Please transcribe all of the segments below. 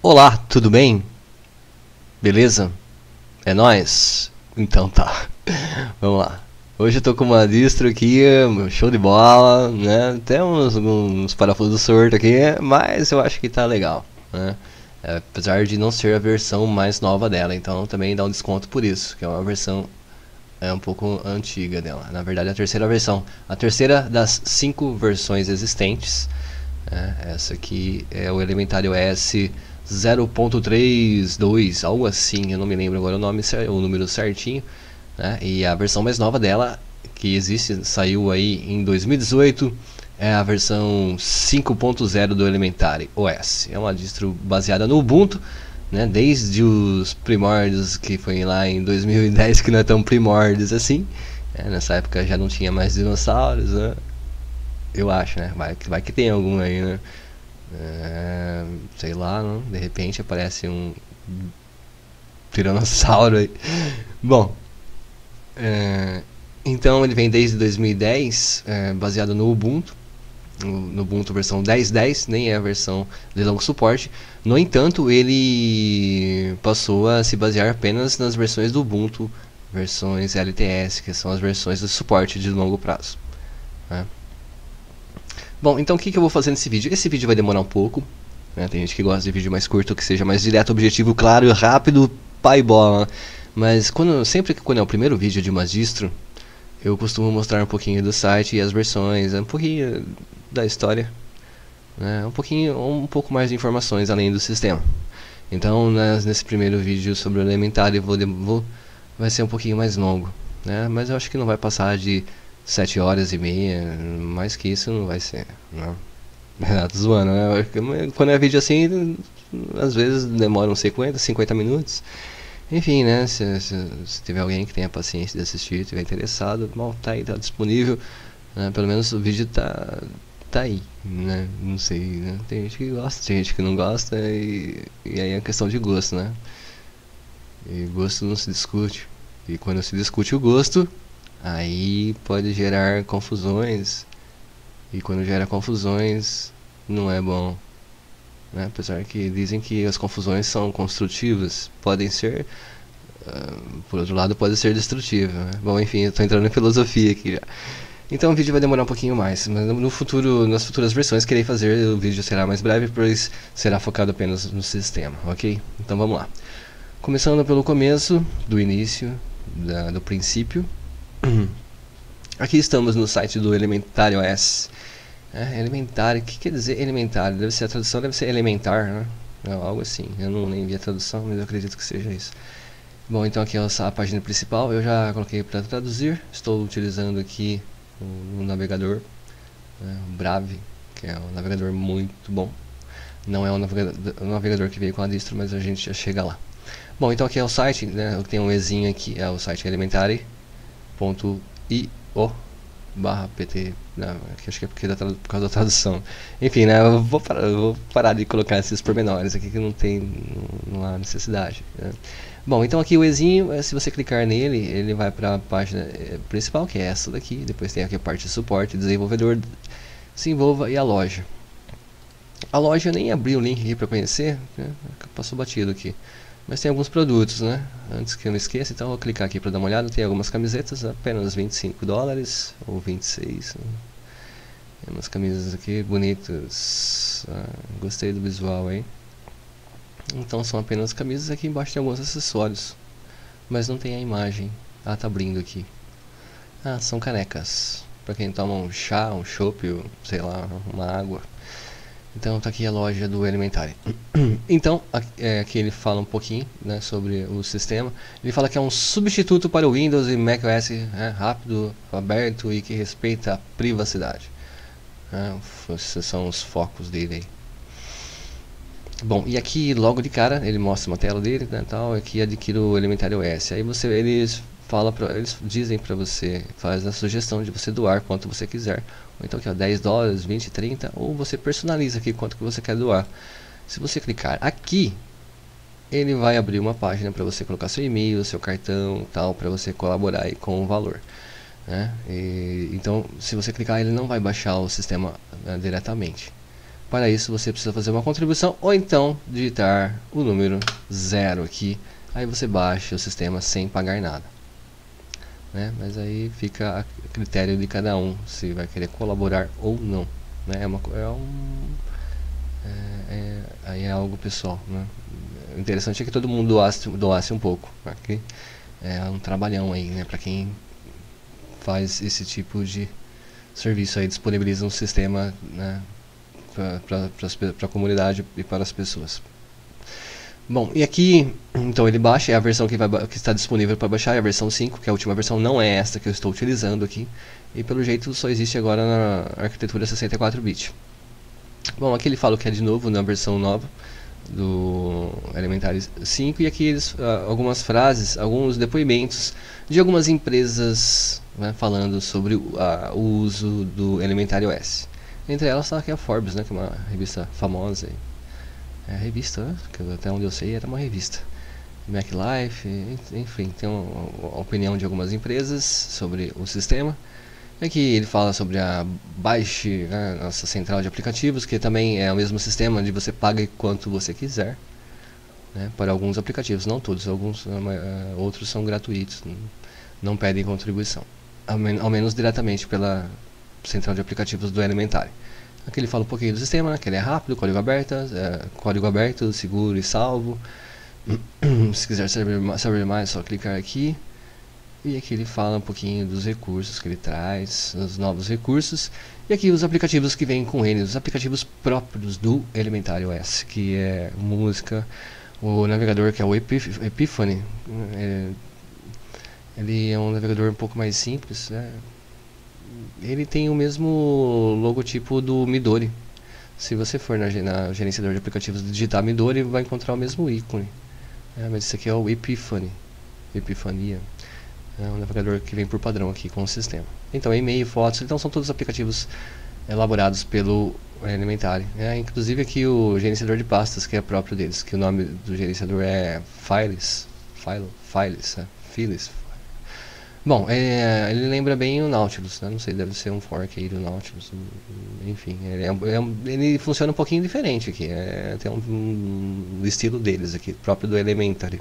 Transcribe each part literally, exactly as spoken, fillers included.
Olá, tudo bem? Beleza? É nóis? Então tá, vamos lá. Hoje eu tô com uma distro aqui, show de bola, né? Tem uns, uns parafusos sortos aqui, mas eu acho que tá legal, né? É, apesar de não ser a versão mais nova dela, então também dá um desconto por isso, que é uma versão é um pouco antiga dela. Na verdade, a terceira versão, a terceira das cinco versões existentes. É, essa aqui é o Elementar OS zero ponto trinta e dois, algo assim, eu não me lembro agora o nome, o número certinho, né? E a versão mais nova dela, que existe, saiu aí em dois mil e dezoito, é a versão cinco ponto zero do Elementar O S. É uma distro baseada no Ubuntu, né? Desde os primórdios, que foi lá em dois mil e dez, que não é tão primórdios assim, né? Nessa época já não tinha mais dinossauros, né? Eu acho, né? Vai, vai que tem algum aí, né? É, sei lá, não? De repente aparece um tiranossauro aí. Bom, é, então ele vem desde dois mil e dez, é, baseado no Ubuntu, no, no Ubuntu versão dez ponto dez, nem é a versão de longo suporte. No entanto, ele passou a se basear apenas nas versões do Ubuntu, versões L T S, que são as versões de suporte de longo prazo, né? Bom, então o que, que eu vou fazer nesse vídeo? Esse vídeo vai demorar um pouco, né? Tem gente que gosta de vídeo mais curto, que seja mais direto, objetivo, claro, rápido, pai bola. Mas quando, sempre que quando é o primeiro vídeo de uma distro, eu costumo mostrar um pouquinho do site e as versões, um pouquinho da história, né? Um pouquinho, um pouco mais de informações além do sistema. Então, né, nesse primeiro vídeo sobre o Elementar, eu vou, vou, vai ser um pouquinho mais longo, né? Mas eu acho que não vai passar de sete horas e meia, mais que isso não vai ser, né? Tô zoando, né? Quando é vídeo assim, às vezes demora uns cinquenta, cinquenta minutos. Enfim, né? Se, se, se tiver alguém que tenha paciência de assistir, tiver interessado, bom, tá aí, tá disponível, né? Pelo menos o vídeo tá, tá aí, né? Não sei, né? Tem gente que gosta, tem gente que não gosta, e, e aí é questão de gosto, né? E gosto não se discute. E quando se discute o gosto, aí pode gerar confusões, e quando gera confusões não é bom, né? Apesar que dizem que as confusões são construtivas, podem ser, uh, por outro lado pode ser destrutiva, né? Bom, enfim, eu estou entrando em filosofia aqui já. Então o vídeo vai demorar um pouquinho mais, mas no futuro, nas futuras versões que irei fazer, o vídeo será mais breve, pois será focado apenas no sistema, ok? Então vamos lá. Começando pelo começo, do início, da, do princípio. Aqui estamos no site do Elementar O S. É, elementar, o que quer dizer elementar? Deve ser, a tradução deve ser elementar, né? Não, algo assim, eu não nem vi a tradução, mas eu acredito que seja isso. Bom, então aqui é a página principal, eu já coloquei para traduzir. Estou utilizando aqui o, o navegador, né, o Brave, que é um navegador muito bom. Não é um navegador, um navegador que veio com a distro, mas a gente já chega lá. Bom, então aqui é o site, né? Tem um ezinho aqui, é o site elementare ponto i o barra pt, não, acho que é porque da por causa da tradução. Enfim, né, eu vou parar, eu vou parar de colocar esses pormenores aqui que não tem, não, não há necessidade, né? Bom, então aqui o ezinho, se você clicar nele, ele vai para a página principal, que é essa daqui. Depois tem aqui a parte de suporte, desenvolvedor, desenvolva, e a loja. A loja eu nem abri o link aqui para conhecer, né? Passou batido aqui. Mas tem alguns produtos, né? Antes que eu me esqueça, então eu vou clicar aqui para dar uma olhada. Tem algumas camisetas, apenas vinte e cinco dólares ou vinte e seis. Né? Tem umas camisas aqui bonitas. Ah, gostei do visual aí. Então são apenas camisas. Aqui embaixo tem alguns acessórios, mas não tem a imagem. Ah, tá abrindo aqui. Ah, são canecas para quem toma um chá, um chopp, sei lá, uma água. Então tá aqui a loja do Elementare. Então é, aqui ele fala um pouquinho, né, sobre o sistema. Ele fala que é um substituto para o Windows e macOS, né, rápido, aberto e que respeita a privacidade, né? Esses são os focos dele aí. Bom, e aqui logo de cara ele mostra uma tela dele, né, tal. Aqui adquira o Elementare O S. Aí você, eles fala pra, eles dizem para você, faz a sugestão de você doar quanto você quiser. Ou então aqui ó, dez dólares, vinte, trinta, ou você personaliza aqui quanto que você quer doar. Se você clicar aqui, ele vai abrir uma página para você colocar seu e-mail, seu cartão, tal, para você colaborar aí com o valor, né? E, então, se você clicar, ele não vai baixar o sistema, né, diretamente. Para isso você precisa fazer uma contribuição ou então digitar o número zero aqui. Aí você baixa o sistema sem pagar nada, né? Mas aí fica a critério de cada um se vai querer colaborar ou não, né? É, uma, é um é, é, aí é algo pessoal, né? O interessante é que todo mundo doasse, doasse um pouco, aqui é um trabalhão aí, né? Para quem faz esse tipo de serviço aí, disponibiliza um sistema, né, para a comunidade e para as pessoas. Bom, e aqui, então ele baixa, é a versão que, vai, que está disponível para baixar, é a versão cinco, que é a última versão, não é esta que eu estou utilizando aqui, e pelo jeito só existe agora na arquitetura sessenta e quatro bit. Bom, aqui ele fala que é de novo na versão nova do Elementary cinco, e aqui eles, uh, algumas frases, alguns depoimentos de algumas empresas, né, falando sobre uh, o uso do Elementary O S. Entre elas está aqui a Forbes, né, que é uma revista famosa. É a revista, né, que até onde eu sei era uma revista. MacLife, enfim, tem uma, uma opinião de algumas empresas sobre o sistema. Aqui ele fala sobre a Baixe, né, nossa central de aplicativos, que também é o mesmo sistema de você paga quanto você quiser, né, para alguns aplicativos, não todos, alguns uh, outros são gratuitos, não pedem contribuição, ao, men ao menos diretamente pela central de aplicativos do Elementary. Aqui ele fala um pouquinho do sistema, né, que ele é rápido, código aberto, é, código aberto, seguro e salvo. Se quiser saber, saber mais, é só clicar aqui. E aqui ele fala um pouquinho dos recursos que ele traz, os novos recursos. E aqui os aplicativos que vêm com ele, os aplicativos próprios do Elementary O S, que é música, o navegador que é o Epif Epiphany. É, ele é um navegador um pouco mais simples, né? Ele tem o mesmo logotipo do Midori. Se você for na, na gerenciador de aplicativos digitar Midori, vai encontrar o mesmo ícone. É, mas esse aqui é o Epiphany, Epifania. É um navegador que vem por padrão aqui com o sistema. Então, e-mail, fotos, então são todos aplicativos elaborados pelo Elementary. É, inclusive aqui o gerenciador de pastas, que é próprio deles, que o nome do gerenciador é Files. File, Files, é, Files. Bom, é, ele lembra bem o Nautilus, né? Não sei, deve ser um fork aí do Nautilus. Enfim, ele, é, é, ele funciona um pouquinho diferente aqui. É, tem um, um estilo deles aqui, próprio do Elementary.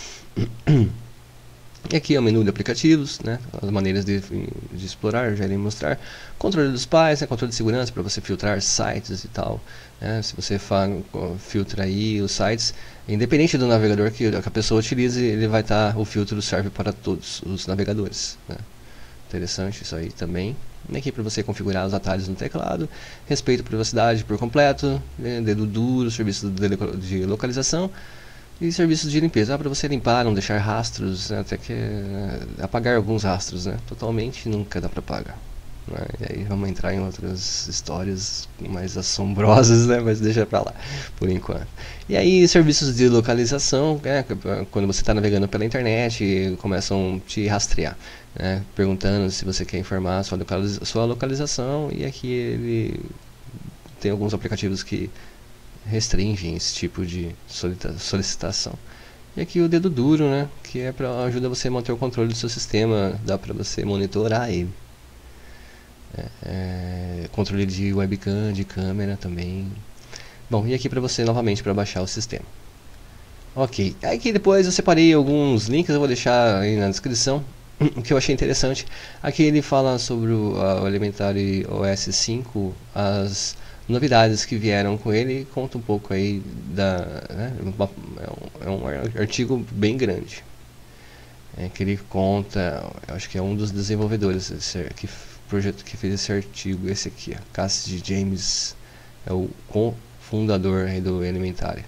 E aqui é o menu de aplicativos, né, as maneiras de, de explorar, já irei mostrar. Controle dos pais, né, controle de segurança para você filtrar sites e tal. Né, se você fa, filtra aí os sites, independente do navegador que a pessoa utilize, ele vai estar, tá, o filtro serve para todos os navegadores. Né. Interessante isso aí também. E aqui para você configurar os atalhos no teclado, respeito à privacidade por completo, né, dedo duro, serviço de localização. E serviços de limpeza, ah, para você limpar, não deixar rastros, né, até que né, apagar alguns rastros, né, totalmente nunca dá para apagar. Né, e aí vamos entrar em outras histórias mais assombrosas, né, mas deixa para lá, por enquanto. E aí serviços de localização, né, quando você está navegando pela internet, começam a te rastrear, né, perguntando se você quer informar a sua, localiza sua localização, e aqui ele tem alguns aplicativos que restringem esse tipo de solicitação. E aqui o dedo duro, né, que é para ajudar você a manter o controle do seu sistema, dá para você monitorar ele. É, é, controle de webcam, de câmera também. Bom, e aqui para você novamente para baixar o sistema. Ok, aqui depois eu separei alguns links, eu vou deixar aí na descrição, que eu achei interessante. Aqui ele fala sobre o, o Elementary O S cinco, as novidades que vieram com ele, e conta um pouco aí da, né, é, um, é um artigo bem grande, é, que ele conta, acho que é um dos desenvolvedores desse que, projeto que fez esse artigo, esse aqui, Cassidy James, é o cofundador aí do Elementary.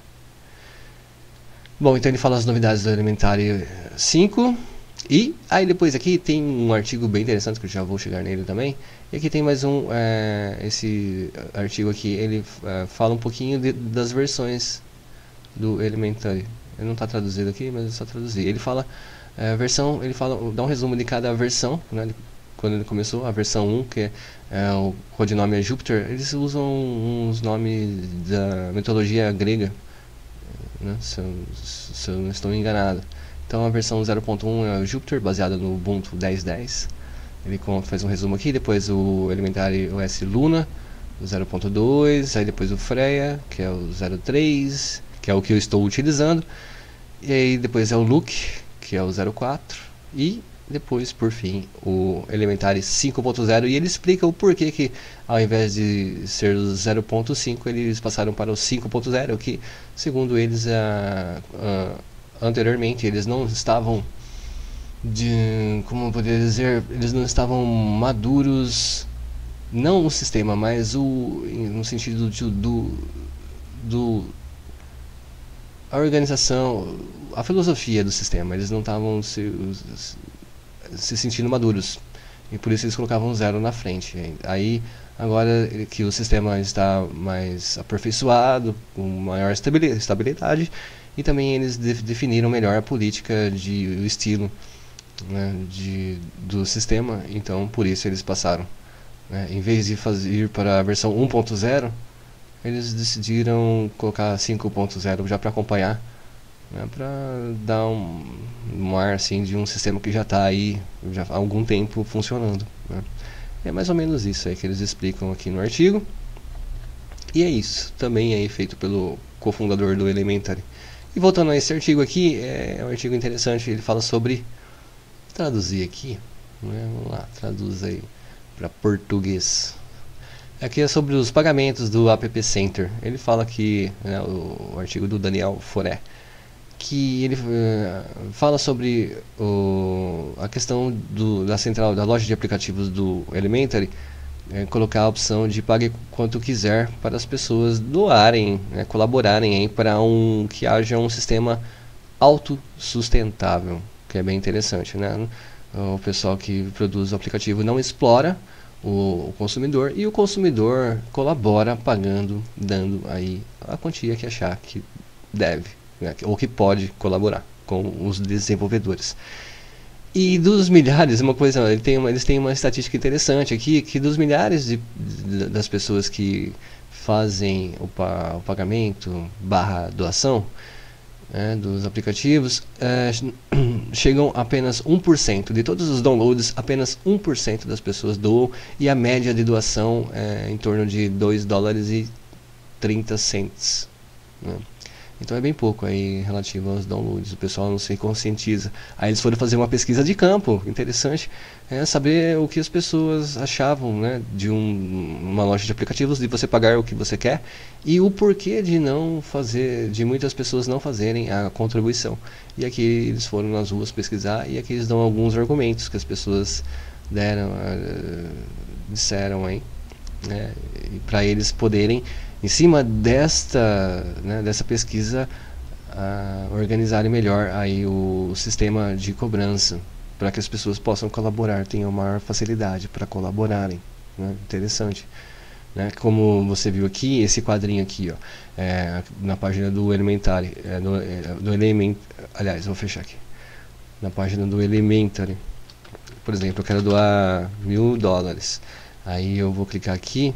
Bom, então ele fala as novidades do Elementary cinco. E aí depois aqui tem um artigo bem interessante, que eu já vou chegar nele também. E aqui tem mais um, é, esse artigo aqui, ele é, fala um pouquinho de, das versões do Elementary. Ele não está traduzido aqui, mas é só traduzir. Ele fala, é, versão, ele fala, dá um resumo de cada versão, né, quando ele começou, a versão um, que é, é, o codinome é Jupiter. Eles usam uns nomes da mitologia grega, né, se, eu, se eu não estou enganado. Então a versão zero ponto um é o Jupiter, baseada no Ubuntu dez dez. Ele faz um resumo aqui, depois o Elementary O S Luna, o zero ponto dois, aí depois o Freya, que é o zero ponto três, que é o que eu estou utilizando, e aí depois é o Luke, que é o zero ponto quatro, e depois, por fim, o Elementary cinco ponto zero, e ele explica o porquê que, ao invés de ser o zero ponto cinco, eles passaram para o cinco ponto zero, que, segundo eles, a, a, anteriormente, eles não estavam, de, como eu poderia dizer, eles não estavam maduros, não o sistema, mas o, no sentido de, do, do, a organização, a filosofia do sistema, eles não estavam se, se sentindo maduros, e por isso eles colocavam zero na frente. Aí, agora que o sistema está mais aperfeiçoado, com maior estabilidade, e também eles de, definiram melhor a política, de, o estilo, né, de, do sistema, então por isso eles passaram, né, em vez de fazer, ir para a versão um ponto zero, eles decidiram colocar cinco ponto zero já para acompanhar, né, para dar um, um ar assim de um sistema que já está aí já há algum tempo funcionando, né. É mais ou menos isso aí que eles explicam aqui no artigo, e é isso, também é feito pelo cofundador do Elementary. E voltando a esse artigo aqui, é um artigo interessante, ele fala sobre, traduzir aqui, né, vamos lá, traduz aí para português. Aqui é sobre os pagamentos do App Center. Ele fala que, né, o, o artigo do Daniel Foré, que ele uh, fala sobre o, a questão do, da central, da loja de aplicativos do Elementary, é, colocar a opção de pague quanto quiser para as pessoas doarem, né, colaborarem para um, que haja um sistema autossustentável, que é bem interessante, né? O pessoal que produz o aplicativo não explora o consumidor, e o consumidor colabora pagando, dando aí a quantia que achar que deve, né, ou que pode colaborar com os desenvolvedores. E dos milhares, uma coisa, ele tem uma, eles têm uma estatística interessante aqui, que dos milhares de, de, das pessoas que fazem o, pa, o pagamento barra doação, né, dos aplicativos, é, chegam a apenas um por cento de todos os downloads, apenas um por cento das pessoas doam, e a média de doação é em torno de dois dólares e trinta cents, né? Então é bem pouco aí relativo aos downloads, o pessoal não se conscientiza. Aí eles foram fazer uma pesquisa de campo, interessante, é saber o que as pessoas achavam, né, de um, uma loja de aplicativos, de você pagar o que você quer, e o porquê de não fazer, de muitas pessoas não fazerem a contribuição. E aqui eles foram nas ruas pesquisar, e aqui eles dão alguns argumentos que as pessoas deram, uh, disseram aí, né, para eles poderem, em cima desta, né, dessa pesquisa, uh, organizarem melhor aí o sistema de cobrança, para que as pessoas possam colaborar, tenham maior facilidade para colaborarem, né? Interessante, né? Como você viu aqui, esse quadrinho aqui, ó, é, na página do Elementary, é, do, é, do Element, aliás, vou fechar aqui, na página do Elementary, por exemplo, eu quero doar mil dólares, aí eu vou clicar aqui,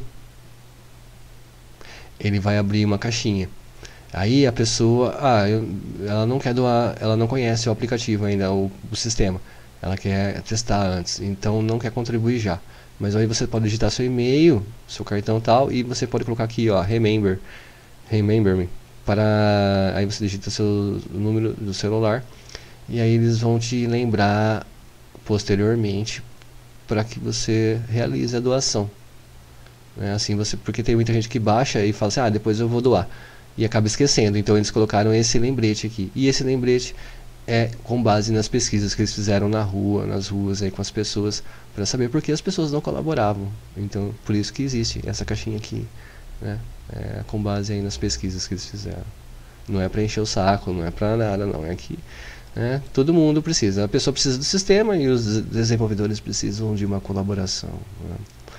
ele vai abrir uma caixinha. Aí a pessoa, ah, eu, ela não quer doar, ela não conhece o aplicativo ainda, o, o sistema. Ela quer testar antes, então não quer contribuir já. Mas aí você pode digitar seu e-mail, seu cartão e tal, e você pode colocar aqui, ó, remember, remember me, para, aí você digita seu número do celular, e aí eles vão te lembrar posteriormente para que você realize a doação. É assim, você, porque tem muita gente que baixa e fala assim, ah, depois eu vou doar, e acaba esquecendo. Então eles colocaram esse lembrete aqui, e esse lembrete é com base nas pesquisas que eles fizeram na rua, nas ruas aí com as pessoas, para saber por que as pessoas não colaboravam. Então por isso que existe essa caixinha aqui, né, é com base aí nas pesquisas que eles fizeram. Não é para encher o saco, não é para nada, não, é que, né, todo mundo precisa, a pessoa precisa do sistema e os desenvolvedores precisam de uma colaboração, né?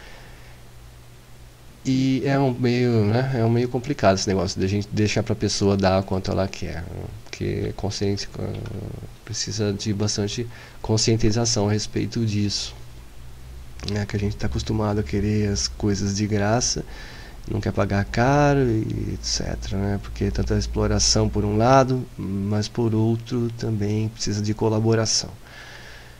E é um meio, né, é um meio complicado esse negócio de a gente deixar para a pessoa dar quanto ela quer, né? Porque consciência, precisa de bastante conscientização a respeito disso, né? Que a gente está acostumado a querer as coisas de graça, não quer pagar caro e etc, né? Porque tanta exploração por um lado, mas por outro também precisa de colaboração.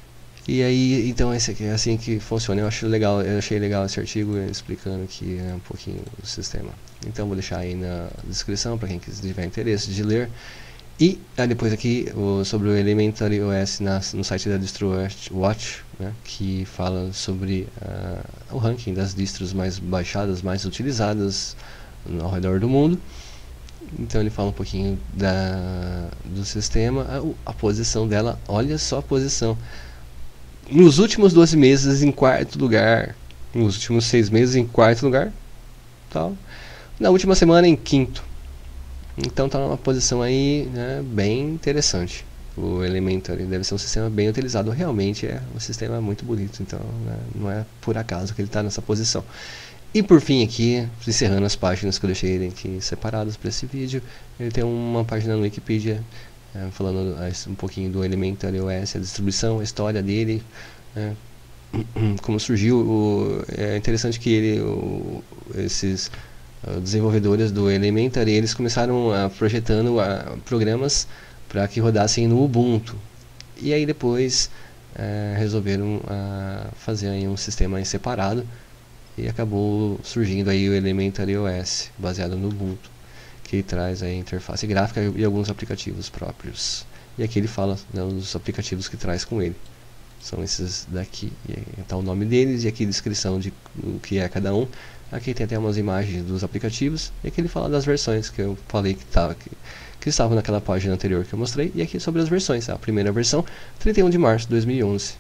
E aí, então esse aqui é assim que funciona. Eu acho legal, eu achei legal esse artigo explicando aqui é, um pouquinho o sistema. Então vou deixar aí na descrição para quem tiver interesse de ler. E ah, depois aqui o, sobre o Elementary O S na, no site da DistroWatch, né, que fala sobre uh, o ranking das distros mais baixadas, mais utilizadas ao redor do mundo. Então ele fala um pouquinho da, do sistema, a, a posição dela, olha só a posição. Nos últimos doze meses em quarto lugar, nos últimos seis meses em quarto lugar, tal. Na última semana em quinto. Então está numa posição aí, né, bem interessante. O Elementary deve ser um sistema bem utilizado, realmente é um sistema muito bonito, então né, não é por acaso que ele está nessa posição. E por fim aqui, encerrando as páginas que eu deixei aqui separadas para esse vídeo, ele tem uma página no Wikipedia é, falando um pouquinho do Elementary O S, a distribuição, a história dele, é, como surgiu. O, é interessante que ele, o, esses uh, desenvolvedores do Elementary, eles começaram a, projetando uh, programas para que rodassem no Ubuntu. E aí depois uh, resolveram uh, fazer aí um sistema em separado. E acabou surgindo aí o Elementary O S, baseado no Ubuntu, que traz a interface gráfica e alguns aplicativos próprios. E aqui ele fala, né, dos aplicativos que traz com ele. São esses daqui, está o nome deles e aqui a descrição de o que é cada um. Aqui tem até umas imagens dos aplicativos e aqui ele fala das versões que eu falei que, tava, que, que estavam naquela página anterior que eu mostrei. E aqui sobre as versões, a primeira versão, trinta e um de março de dois mil e onze.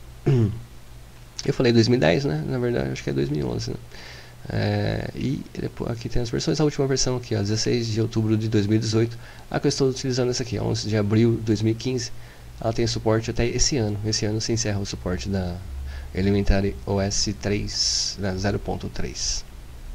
Eu falei dois mil e dez, né? Na verdade, acho que é dois mil e onze, né? É, e depois, aqui tem as versões. A última versão aqui, ó, dezesseis de outubro de dois mil e dezoito. A que eu estou utilizando essa aqui, onze de abril de dois mil e quinze. Ela tem suporte até esse ano. Esse ano se encerra o suporte da Elementary O S três, né, zero ponto três.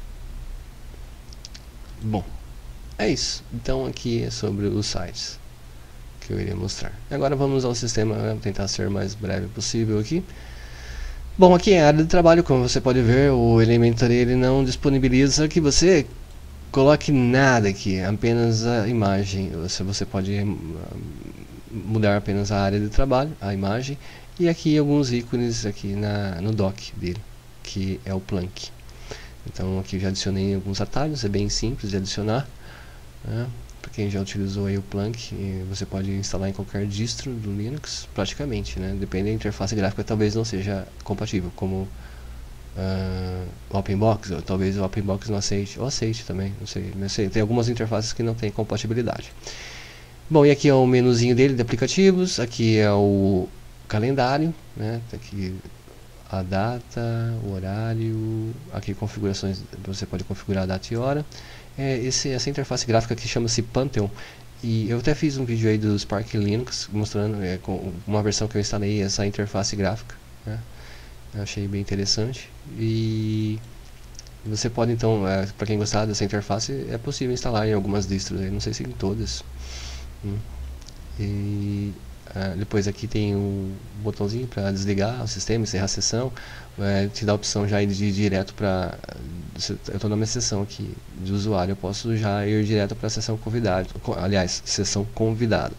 Bom, é isso. Então aqui é sobre os sites que eu iria mostrar. Agora vamos ao sistema, né? Vou tentar ser o mais breve possível aqui. Bom, aqui é a área de trabalho, como você pode ver, o Elementary ele não disponibiliza que você coloque nada aqui, apenas a imagem. Você, você pode mudar apenas a área de trabalho, a imagem, e aqui alguns ícones aqui na, no dock dele, que é o Plunk. Então aqui eu já adicionei alguns atalhos, é bem simples de adicionar, né? Para quem já utilizou aí o Plunk, você pode instalar em qualquer distro do Linux, praticamente, né? Depende da interface gráfica, talvez não seja compatível, como uh, o OpenBox, ou talvez o OpenBox não aceite, ou aceite também, não sei, não sei. Tem algumas interfaces que não tem compatibilidade. Bom, e aqui é o menuzinho dele de aplicativos, aqui é o calendário, né? Tá aqui a data, o horário, aqui configurações, você pode configurar a data e hora. É esse, essa interface gráfica que chama-se Pantheon, e eu até fiz um vídeo aí do Spark Linux mostrando é, com uma versão que eu instalei essa interface gráfica, né? Eu achei bem interessante. E você pode então, é, para quem gostar dessa interface, é possível instalar em algumas distros, aí, não sei se em todas. Hum. E Uh, depois aqui tem um botãozinho para desligar o sistema, encerrar a sessão, uh, te dá a opção já de ir direto para, eu estou na minha sessão aqui de usuário, eu posso já ir direto para a sessão convidado, aliás, sessão convidado.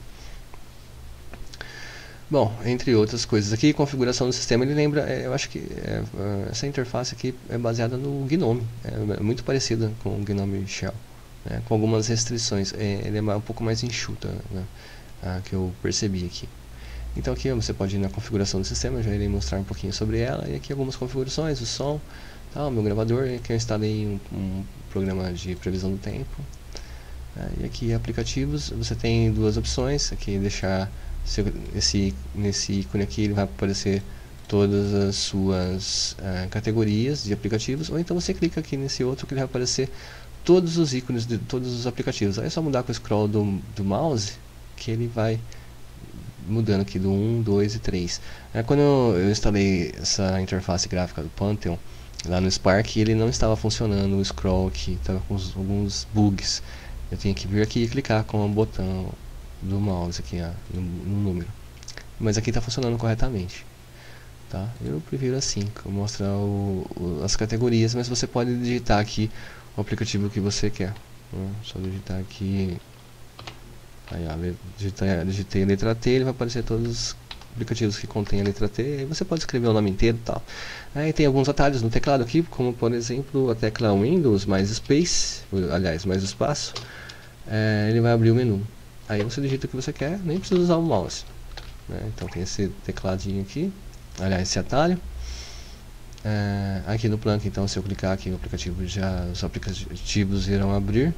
Bom, entre outras coisas aqui, configuração do sistema, ele lembra, é, eu acho que é, essa interface aqui é baseada no Gnome, é muito parecida com o Gnome Shell, né, com algumas restrições, é, ele é um pouco mais enxuta, né? Ah, que eu percebi aqui. Então aqui você pode ir na configuração do sistema, eu já irei mostrar um pouquinho sobre ela, e aqui algumas configurações, o som, tá, o meu gravador, que eu instalei um, um programa de previsão do tempo. Ah, e aqui aplicativos, você tem duas opções, aqui deixar esse, nesse ícone aqui ele vai aparecer todas as suas ah, categorias de aplicativos, ou então você clica aqui nesse outro que ele vai aparecer todos os ícones de todos os aplicativos. Aí é só mudar com o scroll do, do mouse, que ele vai mudando aqui do um, dois e três. É, quando eu, eu instalei essa interface gráfica do Pantheon lá no Spark, ele não estava funcionando, o scroll aqui estava com os, alguns bugs. Eu tinha que vir aqui e clicar com o botão do mouse aqui ó, no, no número. Mas aqui está funcionando corretamente. Tá? Eu prefiro assim, mostrar o, o, as categorias, mas você pode digitar aqui o aplicativo que você quer. Né? Só digitar aqui. Aí, ó, digitei, digitei a letra T, ele vai aparecer todos os aplicativos que contêm a letra T, aí você pode escrever o nome inteiro e tal. Aí tem alguns atalhos no teclado aqui, como por exemplo a tecla Windows mais Space, aliás, mais espaço, é, ele vai abrir o menu. Aí você digita o que você quer, nem precisa usar o mouse, né? Então tem esse tecladinho aqui, aliás, esse atalho. É, aqui no Plunk, então, se eu clicar aqui no aplicativo, já os aplicativos irão abrir.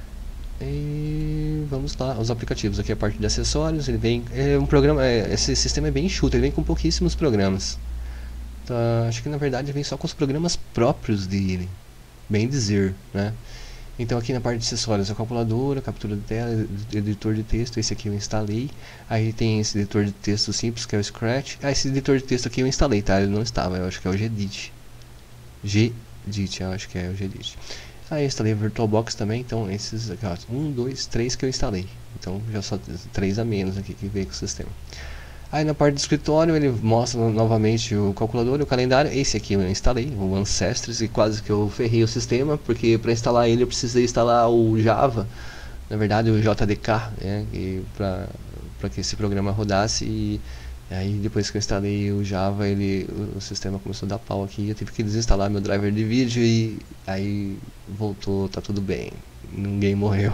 E vamos lá, os aplicativos. Aqui é a parte de acessórios. Ele vem, é um programa, é, esse sistema é bem enxuto, ele vem com pouquíssimos programas. Tá, acho que na verdade vem só com os programas próprios dele, bem dizer, né? Então aqui na parte de acessórios, a calculadora, captura de tela, editor de texto, esse aqui eu instalei. Aí tem esse editor de texto simples, que é o Scratch. Ah, esse editor de texto aqui eu instalei, tá? Ele não estava, eu acho que é o Gedit. Gedit, eu acho que é o Gedit. Aí eu instalei o VirtualBox também, então esses aqui, ó, um, dois, três que eu instalei. Então já só três a menos aqui que veio com o sistema. Aí na parte do escritório ele mostra novamente o calculador e o calendário. Esse aqui eu instalei, o Ancestors, e quase que eu ferrei o sistema, porque para instalar ele eu precisei instalar o Java, na verdade o J D K, né, para que esse programa rodasse. E aí depois que eu instalei o Java, ele, o sistema começou a dar pau aqui, eu tive que desinstalar meu driver de vídeo e aí voltou, tá tudo bem, ninguém morreu.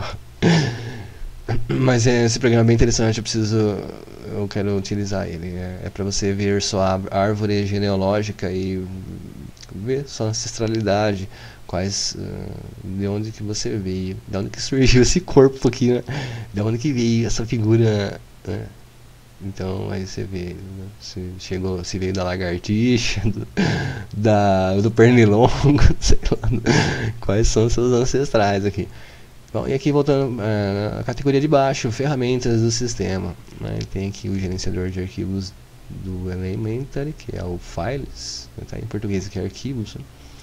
Mas é, esse programa é bem interessante, eu preciso, eu quero utilizar ele. É, é para você ver sua árvore genealógica e ver sua ancestralidade, quais, uh, de onde que você veio, de onde que surgiu esse corpo aqui, né? De onde que veio essa figura, né? Então aí você vê, né? Se chegou, se veio da lagartixa, do, da, do pernilongo, sei lá, quais são seus ancestrais aqui. Bom, e aqui voltando uh, a categoria de baixo, ferramentas do sistema, né? Tem aqui o gerenciador de arquivos do Elementary, que é o Files, tá em português aqui, arquivos.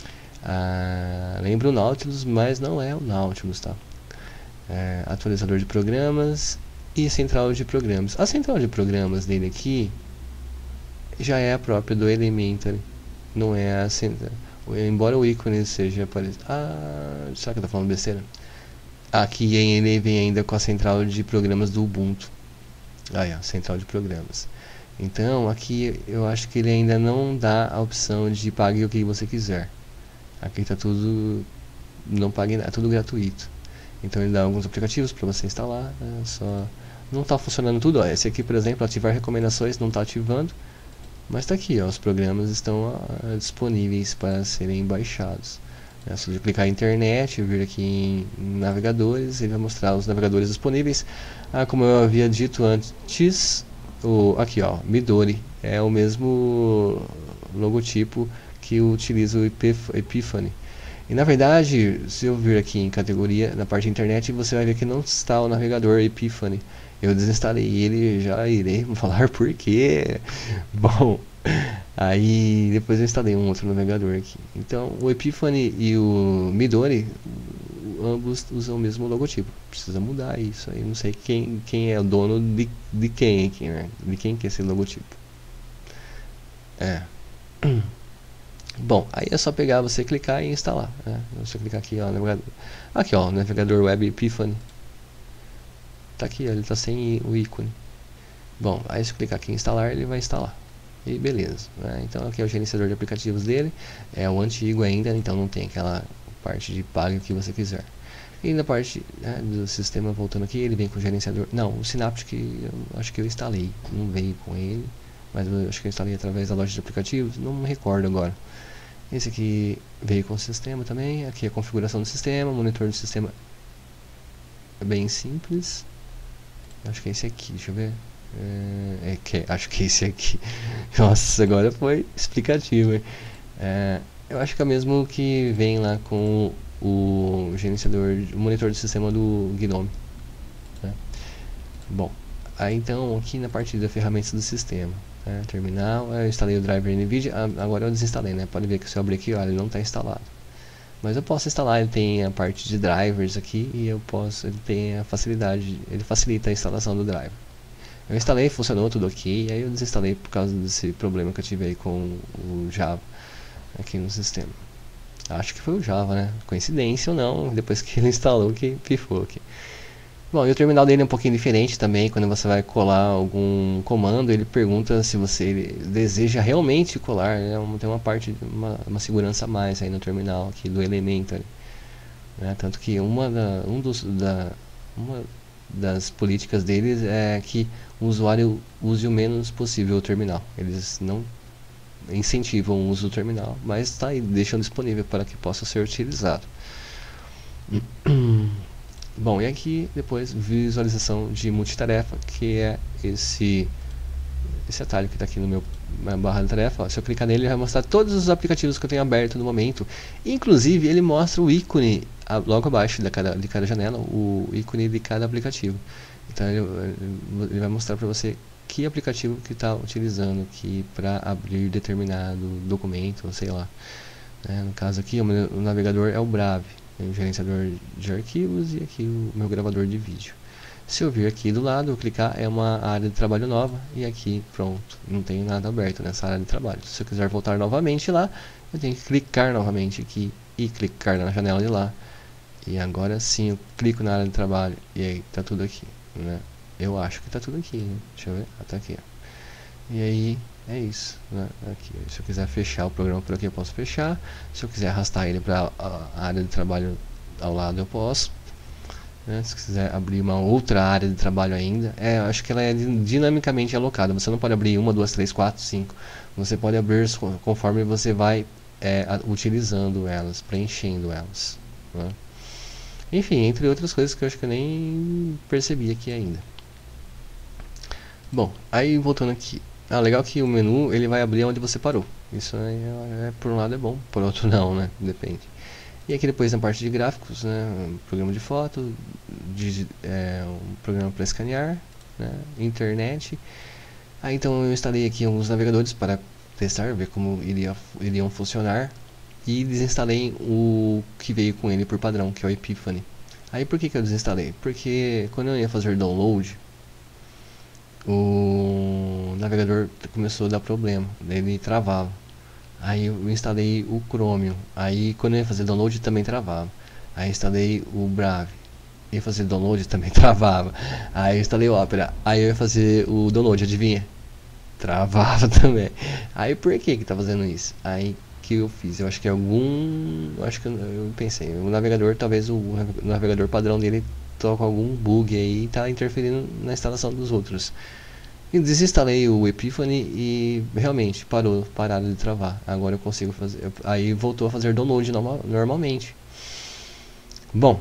Uh, lembra o Nautilus, mas não é o Nautilus, tá? Uh, atualizador de programas e central de programas. A central de programas dele aqui já é a própria do Elementary, não é a central. Embora o ícone seja parecido. Ah, será que eu tô falando besteira? Aqui ele vem ainda com a central de programas do Ubuntu. Aí, ó, central de programas. Então, aqui eu acho que ele ainda não dá a opção de pague o que você quiser. Aqui está tudo, não pague nada, tudo gratuito. Então ele dá alguns aplicativos para você instalar, né, só não está funcionando tudo. Ó, esse aqui, por exemplo, ativar recomendações, não está ativando. Mas está aqui, ó, os programas estão ó, disponíveis para serem baixados. É só de clicar em internet, vir aqui em navegadores, ele vai mostrar os navegadores disponíveis. Ah, como eu havia dito antes, o, aqui ó, Midori é o mesmo logotipo que utiliza o Epiphany. E na verdade, se eu vir aqui em categoria, na parte de internet, você vai ver que não está o navegador Epiphany. Eu desinstalei ele, já irei falar por quê. Bom, aí depois eu instalei um outro navegador aqui. Então o Epiphany e o Midori, ambos usam o mesmo logotipo. Precisa mudar isso aí, não sei quem, quem é o dono de, de quem aqui, né? De quem que é esse logotipo. É. Bom, aí é só pegar, você clicar e instalar, né? Você clicar aqui, ó, navegador. Aqui, ó, navegador web Epiphany. Tá aqui, ó, ele tá sem o ícone. Bom, aí se eu clicar aqui em instalar, ele vai instalar. E beleza, né? Então aqui é o gerenciador de aplicativos dele. É o antigo ainda, então não tem aquela parte de pague o que você quiser. E na parte, né, do sistema, voltando aqui, ele vem com o gerenciador. Não, o Synaptic eu acho que eu instalei, não veio com ele, mas eu acho que eu instalei através da loja de aplicativos, não me recordo agora. Esse aqui veio com o sistema também. Aqui é a configuração do sistema, monitor do sistema é bem simples. Acho que é esse aqui, deixa eu ver. É, é que, acho que é esse aqui. Nossa, agora foi explicativo. É, eu acho que é o mesmo que vem lá com o gerenciador, o monitor do sistema do Gnome, né? Bom, aí então aqui na parte da ferramentas do sistema, né, terminal, eu instalei o driver NVIDIA, agora eu desinstalei, né? Pode ver que se eu abrir aqui, olha, ele não está instalado. Mas eu posso instalar, ele tem a parte de drivers aqui e eu posso, ele tem a facilidade, ele facilita a instalação do driver. Eu instalei, funcionou tudo ok, aí eu desinstalei por causa desse problema que eu tive aí com o Java aqui no sistema. Acho que foi o Java, né? Coincidência ou não, depois que ele instalou que pifou aqui. Bom, e o terminal dele é um pouquinho diferente também. Quando você vai colar algum comando, ele pergunta se você deseja realmente colar, né? Tem uma parte, uma, uma segurança a mais aí no terminal aqui do Elementary, né? Tanto que uma, da, um dos, da, uma das políticas deles é que o usuário use o menos possível o terminal. Eles não incentivam o uso do terminal, mas está aí, deixam disponível para que possa ser utilizado. Bom, e aqui depois visualização de multitarefa, que é esse esse atalho que está aqui no meu na barra de tarefa. Ó, se eu clicar nele, ele vai mostrar todos os aplicativos que eu tenho aberto no momento. Inclusive, ele mostra o ícone logo abaixo de cada, de cada janela, o ícone de cada aplicativo. Então, ele, ele vai mostrar para você que aplicativo que está utilizando aqui para abrir determinado documento, ou sei lá. É, no caso aqui, o, meu, o navegador é o Brave, é o gerenciador de arquivos, e aqui o meu gravador de vídeo. Se eu vir aqui do lado, eu clicar, é uma área de trabalho nova, e aqui, pronto, não tenho nada aberto nessa área de trabalho. Se eu quiser voltar novamente lá, eu tenho que clicar novamente aqui, e clicar na janela de lá. E agora sim, eu clico na área de trabalho, e aí tá tudo aqui, né? Eu acho que tá tudo aqui, né? Deixa eu ver, ah, tá aqui, ó. E aí, é isso, né? Aqui, se eu quiser fechar o programa por aqui, eu posso fechar. Se eu quiser arrastar ele para a área de trabalho ao lado, eu posso. Né? Se quiser abrir uma outra área de trabalho ainda, é, eu acho que ela é dinamicamente alocada. Você não pode abrir uma, duas, três, quatro, cinco. Você pode abrir conforme você vai é, utilizando elas, preenchendo elas, né? Enfim, entre outras coisas que eu acho que eu nem percebi aqui ainda. Bom, aí voltando aqui. Ah, legal que o menu ele vai abrir onde você parou. Isso aí é, é, por um lado é bom, por outro não, né? Depende. E aqui depois na parte de gráficos, né? Um programa de foto, de, é, um programa para escanear, né? Internet. Aí então eu instalei aqui alguns navegadores para testar, ver como iria, iriam funcionar. E desinstalei o que veio com ele por padrão, que é o Epiphany. Aí por que, que eu desinstalei? Porque quando eu ia fazer download, o navegador começou a dar problema, ele travava. Aí eu instalei o Chromium, aí quando eu ia fazer download também travava. Aí instalei o Brave, ia fazer download também travava. Aí eu instalei o Opera, aí eu ia fazer o download, adivinha? Travava também. Aí por que que tá fazendo isso? Aí que eu fiz, eu acho que algum, eu acho que eu, eu pensei, o navegador, talvez o, o navegador padrão dele toca algum bug aí e tá interferindo na instalação dos outros. E desinstalei o Epiphany e realmente parou, parado de travar. Agora eu consigo fazer, aí voltou a fazer download normal, normalmente. Bom,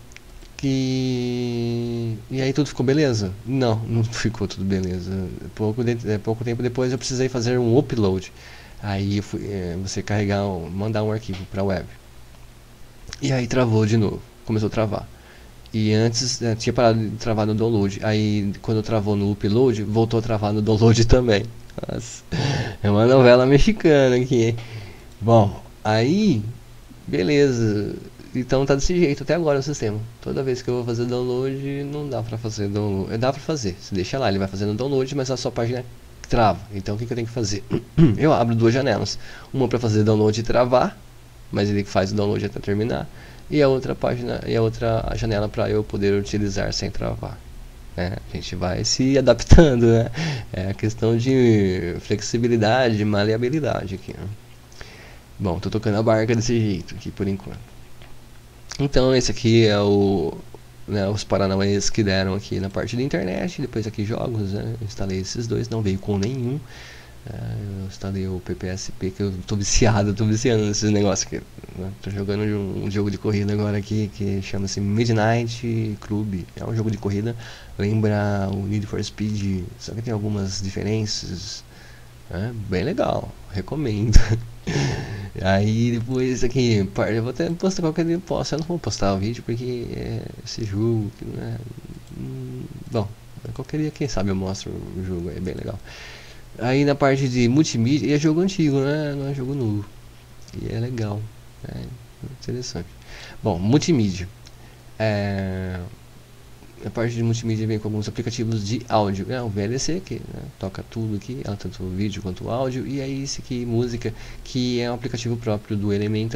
que e aí tudo ficou beleza? Não, não ficou tudo beleza. Pouco, de, pouco tempo depois eu precisei fazer um upload. Aí fui, é, você carregar, mandar um arquivo para a web. E aí travou de novo, começou a travar. E antes é, tinha parado de travar no download. Aí quando travou no upload, voltou a travar no download também. Nossa, é uma novela mexicana aqui. Bom, aí, beleza. Então tá desse jeito até agora o sistema. Toda vez que eu vou fazer download, não dá pra fazer download. Dá pra fazer, você deixa lá, ele vai fazendo download, mas a sua página trava. Então o que, que eu tenho que fazer? Eu abro duas janelas. Uma para fazer download e travar, mas ele faz o download até terminar. E a outra página e a outra janela para eu poder utilizar sem travar. É, a gente vai se adaptando, né? É a questão de flexibilidade, maleabilidade aqui, né? Bom, tô tocando a barca desse jeito aqui por enquanto. Então esse aqui é o né, os paranauês que deram aqui na parte da internet. Depois aqui jogos, né? Eu instalei esses dois, não veio com nenhum. Eu instalei o P P S P, que eu tô viciado, tô viciando nesses negócios aqui, né? Tô jogando um, um jogo de corrida agora aqui que chama-se Midnight Club. É um jogo de corrida, lembra o Need for Speed, só que tem algumas diferenças. É bem legal, recomendo. Aí depois aqui, eu vou até postar qualquer dia, posso, eu não vou postar o vídeo porque é esse jogo, né? Hum, bom, qualquer dia quem sabe eu mostro o jogo, é bem legal. Aí na parte de multimídia, e é jogo antigo, né? Não é jogo novo. E é legal, é interessante. Bom, multimídia. É... A parte de multimídia vem com alguns aplicativos de áudio. É o V L C, que né, toca tudo aqui, tanto o vídeo quanto o áudio. E aí esse aqui, música, que é um aplicativo próprio do Elementary,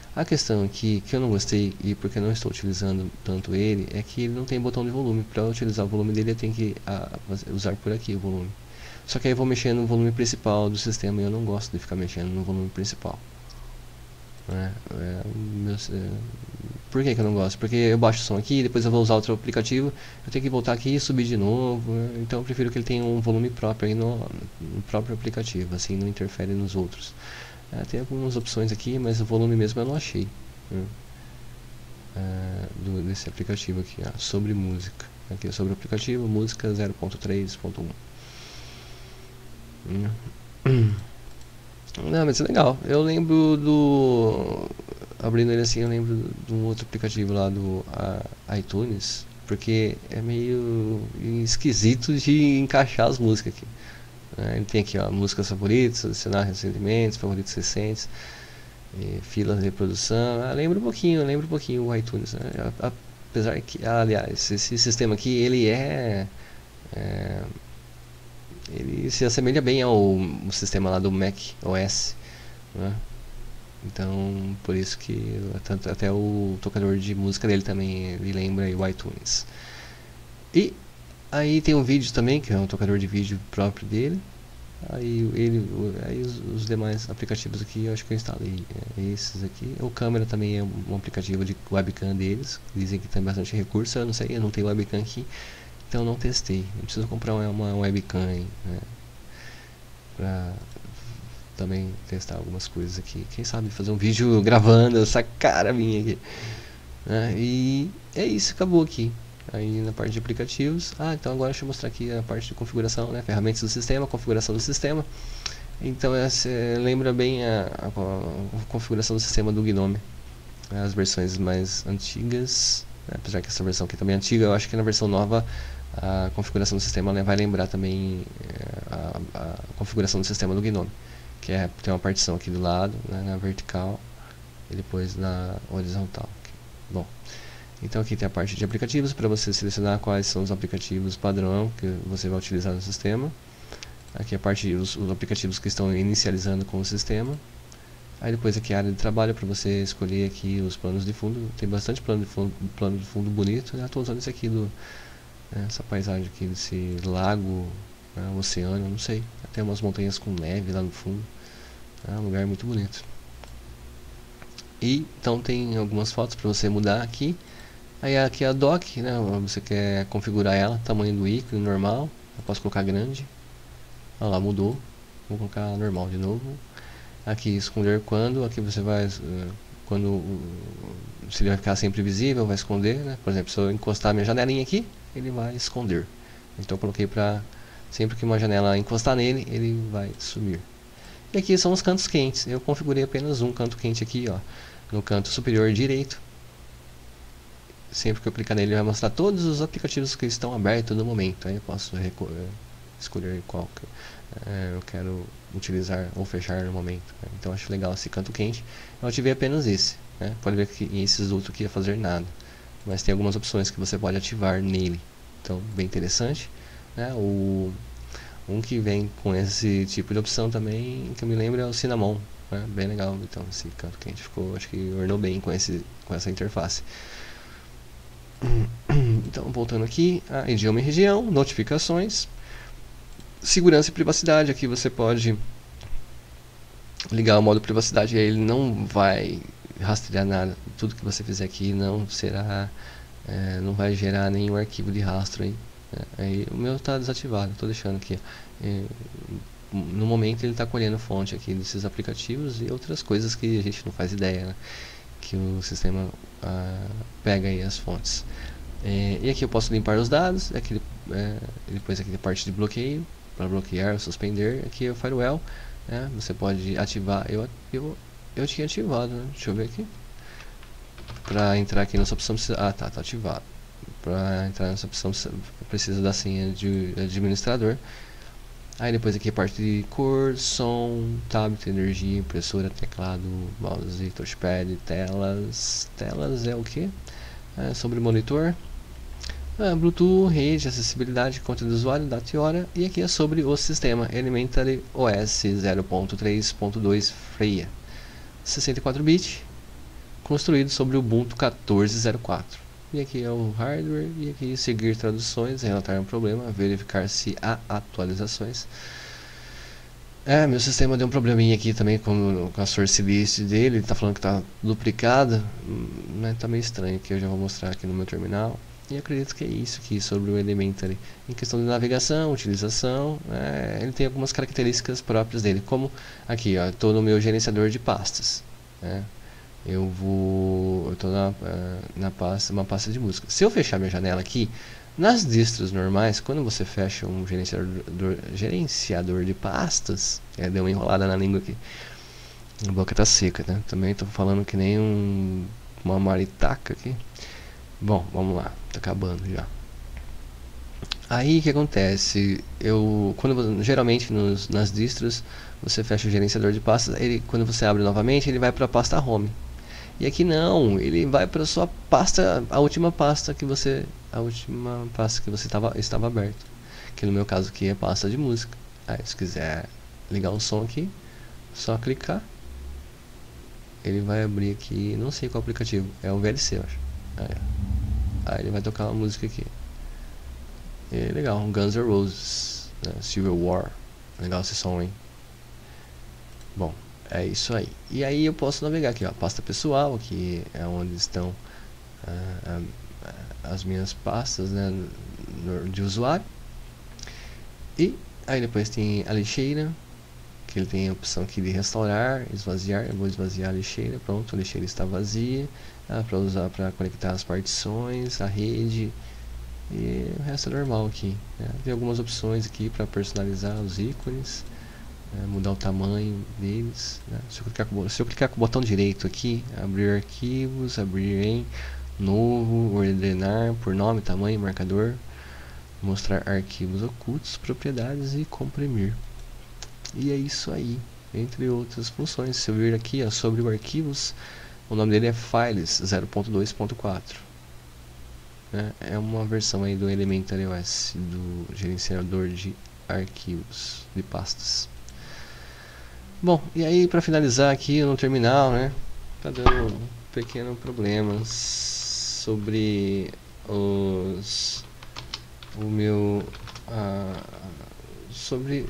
A questão aqui que eu não gostei e porque eu não estou utilizando tanto ele é que ele não tem botão de volume. Para utilizar o volume dele eu tenho que a, usar por aqui o volume. Só que aí eu vou mexer no volume principal do sistema e eu não gosto de ficar mexendo no volume principal. É, é, meu, é, por que, que eu não gosto? Porque eu baixo o som aqui, depois eu vou usar outro aplicativo, eu tenho que voltar aqui e subir de novo. Então eu prefiro que ele tenha um volume próprio aí no, no próprio aplicativo, assim não interfere nos outros. É, tem algumas opções aqui, mas o volume mesmo eu não achei, né? É, do, desse aplicativo aqui, ó, sobre música. Aqui é sobre o aplicativo, música zero ponto três ponto um. Não, mas é legal. Eu lembro do... Abrindo ele assim, eu lembro de um outro aplicativo lá do a, iTunes, porque é meio esquisito de encaixar as músicas aqui. É, ele tem aqui, ó, músicas favoritas, adicionar ressentimentos, favoritos recentes, e filas de reprodução. Ah, lembra um pouquinho, lembra um pouquinho o iTunes, né? Apesar que, ah, aliás, esse sistema aqui, ele é, é ele se assemelha bem ao, ao sistema lá do Mac O S, né? Então, por isso que tanto, até o tocador de música dele também ele lembra o iTunes. E aí tem um vídeo também, que é um tocador de vídeo próprio dele. Aí, ele, aí os, os demais aplicativos aqui eu acho que eu instalei, é, esses aqui. O câmera também é um, um aplicativo de webcam deles, dizem que tem bastante recurso, eu não sei, eu não tenho webcam aqui, então eu não testei. Eu preciso comprar uma, uma webcam aí, né, pra também testar algumas coisas aqui. Quem sabe fazer um vídeo gravando essa cara minha aqui, né? E é isso, acabou aqui. Aí na parte de aplicativos, ah, então agora deixa eu mostrar aqui a parte de configuração, né? Ferramentas do sistema, configuração do sistema. Então essa, lembra bem a, a, a configuração do sistema do Gnome, as versões mais antigas, né? Apesar que essa versão aqui também é antiga, eu acho que na versão nova a configuração do sistema, né, vai lembrar também a, a configuração do sistema do Gnome, que é, tem uma partição aqui do lado, né, na vertical e depois na horizontal. Bom, então aqui tem a parte de aplicativos para você selecionar quais são os aplicativos padrão que você vai utilizar no sistema. Aqui a parte dos os aplicativos que estão inicializando com o sistema. Aí depois aqui a área de trabalho para você escolher aqui os planos de fundo. Tem bastante plano de fundo, plano de fundo bonito, né? Estou usando esse aqui do, né, essa paisagem aqui desse lago, né, oceano, não sei. Até umas montanhas com neve lá no fundo. É um lugar muito bonito. E então tem algumas fotos para você mudar aqui. Aí aqui a dock, né, você quer configurar ela, tamanho do ícone normal, eu posso colocar grande. Olha lá, mudou. Vou colocar normal de novo. Aqui esconder quando, aqui você vai, quando, se ele vai ficar sempre visível, vai esconder, né? Por exemplo, se eu encostar a minha janelinha aqui, ele vai esconder. Então eu coloquei para sempre que uma janela encostar nele, ele vai sumir. E aqui são os cantos quentes. Eu configurei apenas um canto quente aqui, ó, no canto superior direito. Sempre que eu clicar nele, ele vai mostrar todos os aplicativos que estão abertos no momento. Aí eu posso escolher qual que é, eu quero utilizar ou fechar no momento, né? Então acho legal esse canto quente. Eu ativei apenas esse, né? Pode ver que esses outros aqui ia fazer nada, mas tem algumas opções que você pode ativar nele. Então bem interessante, né? O um que vem com esse tipo de opção também, que eu me lembro, é o Cinnamon, né? Bem legal. Então esse canto quente ficou, acho que ornou bem com, esse, com essa interface. Então voltando aqui, a idioma e região, notificações, segurança e privacidade. Aqui você pode ligar o modo privacidade e ele não vai rastrear nada. Tudo que você fizer aqui não será, é, não vai gerar nenhum arquivo de rastro aí. É, aí o meu está desativado, estou deixando aqui. É, no momento ele está colhendo fonte aqui desses aplicativos e outras coisas que a gente não faz ideia, né? Que o sistema ah, pega aí as fontes. É, e aqui eu posso limpar os dados. Aqui, é, depois aqui a parte de bloqueio, para bloquear ou suspender. Aqui é o firewall, né? Você pode ativar. Eu, eu, eu tinha ativado, né? Deixa eu ver aqui. Para entrar aqui nessa opção, precisa, ah tá, tá ativado. Para entrar nessa opção precisa da senha de administrador. Aí depois aqui a parte de cor, som, tablet, energia, impressora, teclado, mouse, touchpad, telas. Telas é o que? É sobre monitor. É, Bluetooth, rede, acessibilidade, conta do usuário, data e hora. E aqui é sobre o sistema Elementary O S zero ponto três ponto dois Freya. sessenta e quatro bits. construído sobre o Ubuntu quatorze zero quatro. E aqui é o hardware, e aqui seguir traduções, relatar um problema, verificar se há atualizações. É, meu sistema deu um probleminha aqui também com, com a source list dele, ele tá falando que tá duplicada, mas tá meio estranho aqui, eu já vou mostrar aqui no meu terminal. E acredito que é isso aqui sobre o Elementary. Em questão de navegação, utilização, é, ele tem algumas características próprias dele, como aqui, ó, estou no meu gerenciador de pastas, né? Eu vou, eu estou na, na pasta, uma pasta de música. Se eu fechar minha janela aqui, nas distros normais, quando você fecha um gerenciador, gerenciador de pastas, é, deu uma enrolada na língua aqui, a boca tá seca, né? Também estou falando que nem um, uma maritaca aqui. Bom, vamos lá, tá acabando já. Aí o que acontece? Eu, quando geralmente nos, nas distros você fecha o gerenciador de pastas, ele, quando você abre novamente, ele vai para a pasta home. E aqui não, ele vai para sua pasta, a última pasta que você, a última pasta que você tava, estava aberto. Que no meu caso aqui é pasta de música. Aí se quiser ligar o som aqui, só clicar. Ele vai abrir aqui, não sei qual aplicativo, é o V L C, eu acho. Aí, aí ele vai tocar uma música aqui. É legal, Guns N' Roses, né? Civil War, legal esse som, hein? Bom, é isso aí. E aí eu posso navegar aqui, ó, pasta pessoal, aqui é onde estão ah, ah, as minhas pastas, né, de usuário. E aí depois tem a lixeira, que ele tem a opção aqui de restaurar, esvaziar. Eu vou esvaziar a lixeira, pronto, a lixeira está vazia, ah, para usar para conectar as partições, a rede. E o resto é normal aqui, né? Tem algumas opções aqui para personalizar os ícones. É, mudar o tamanho deles, né? se, eu clicar com, se eu clicar com o botão direito aqui, abrir arquivos, abrir em novo, ordenar por nome, tamanho, marcador, mostrar arquivos ocultos, propriedades e comprimir. E é isso aí, entre outras funções. Se eu vir aqui, ó, sobre o arquivos, o nome dele é Files zero ponto dois ponto quatro, né? É uma versão aí do Elementary O S, do gerenciador de arquivos, de pastas. Bom, e aí para finalizar aqui no terminal, né, tá dando um pequeno problema sobre os o meu ah, sobre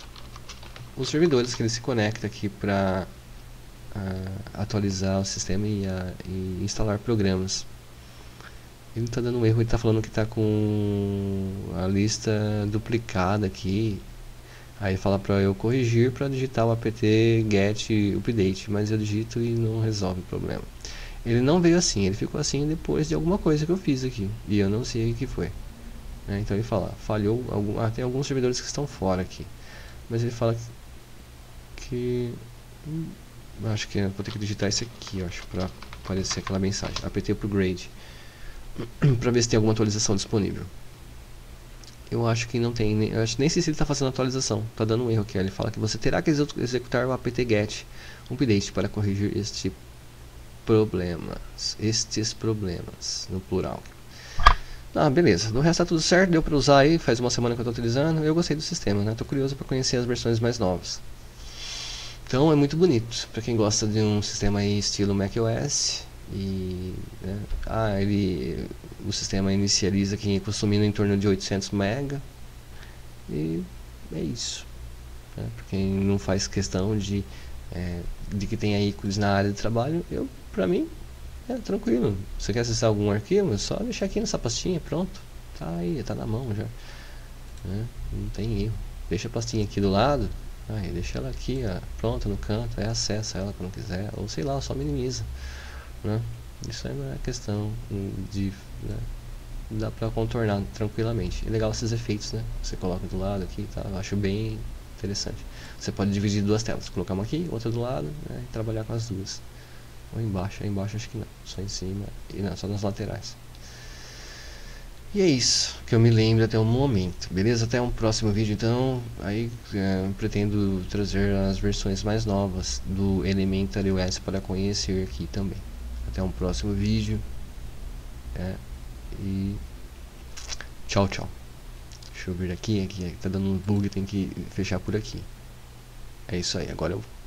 os servidores que ele se conecta aqui para ah, atualizar o sistema e, ah, e instalar programas. Ele tá dando um erro, ele tá falando que tá com a lista duplicada aqui. Aí fala para eu corrigir para digitar o apt get update, mas eu digito e não resolve o problema. Ele não veio assim, ele ficou assim depois de alguma coisa que eu fiz aqui, e eu não sei o que foi, né? Então ele fala, falhou, algum, ah, tem alguns servidores que estão fora aqui, mas ele fala que, que hum, acho que eu vou ter que digitar isso aqui, eu acho, para aparecer aquela mensagem, apt upgrade, para ver se tem alguma atualização disponível. Eu acho que não tem, eu acho, nem sei se ele está fazendo atualização, está dando um erro aqui. Ele fala que você terá que executar o apt-get update para corrigir este problemas, estes problemas, no plural. Ah, beleza, do resto tá tudo certo, deu para usar aí, faz uma semana que eu estou utilizando, eu gostei do sistema, né? Tô curioso para conhecer as versões mais novas. Então é muito bonito, para quem gosta de um sistema aí estilo macOS. E né, ah, ele, o sistema inicializa aqui consumindo em torno de oitocentos mega. E é isso, né? Para quem não faz questão de, é, de que tenha ícones na área de trabalho, eu, pra mim, é tranquilo. Você quer acessar algum arquivo, é só deixar aqui nessa pastinha, pronto, tá aí, tá na mão já, né? Não tem erro. Deixa a pastinha aqui do lado, aí deixa ela aqui, ó, pronto, no canto, aí acessa ela quando quiser, ou sei lá, só minimiza, né? Isso aí não é questão de, né, dá pra contornar tranquilamente. É legal esses efeitos, né? Você coloca do lado aqui, tá? Eu acho bem interessante. Você pode dividir duas telas, colocar uma aqui, outra do lado, né, e trabalhar com as duas. Ou embaixo, aí embaixo acho que não, só em cima e não, só nas laterais. E é isso que eu me lembro até o momento, beleza? Até um próximo vídeo, então. Aí é, pretendo trazer as versões mais novas do Elementary O S para conhecer aqui também. Até um próximo vídeo, é, e tchau, tchau. Deixa eu vir aqui, aqui tá dando um bug, tem que fechar por aqui. É isso aí, agora eu